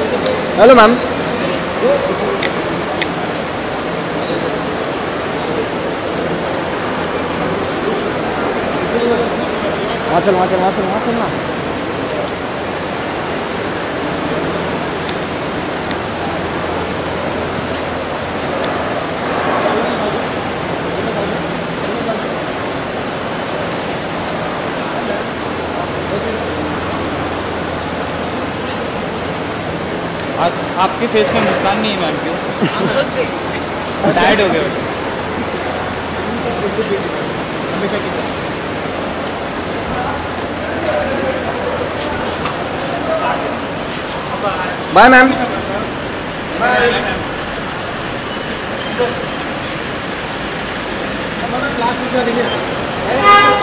Hello ma'am. वहाँ चल, वहाँ चल, वहाँ चल, वहाँ चलना। आपके फेस में मुस्कान नहीं है मैम, क्यों? टायर्ड हो गए? Bye ma'am. क्लास